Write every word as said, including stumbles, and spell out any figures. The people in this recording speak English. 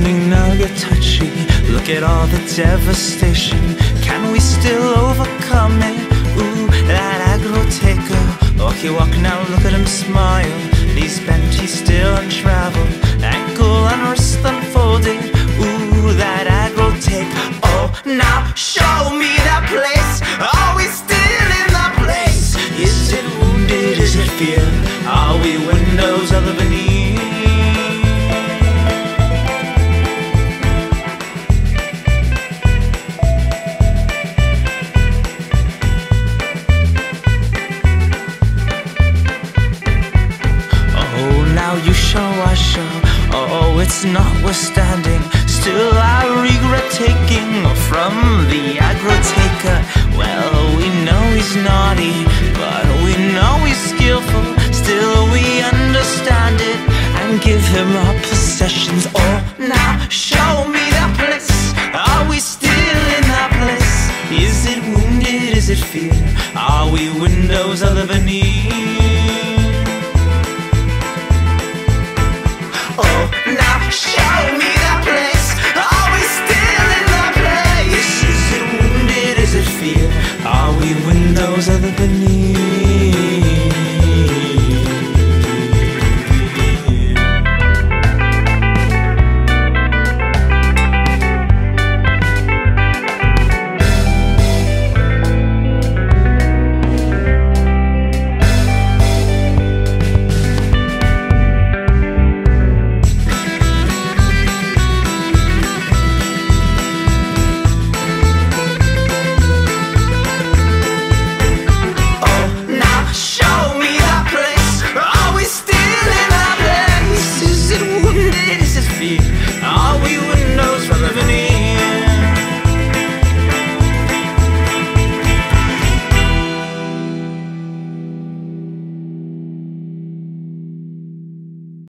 getting now get touchy. Look at all the devastation. Can we still overcome it? Ooh, that agroteca. Walk he walk now, look at him smile. He's bent, he's still untraveled. Ankle and wrist unfolded. Ooh, that agroteca. Oh, now show me that place. Are we still in that place? Is it wounded? Is it fear? Are we windows of the veneer? You show, I show. Oh, it's notwithstanding. Still I regret taking from the agroteca. Well, we know he's naughty, but we know he's skillful. Still we understand it and give him our possessions. Oh, now show me that place. Are we still in that place? Is it wounded? Is it fear? Are we windows of the veneer?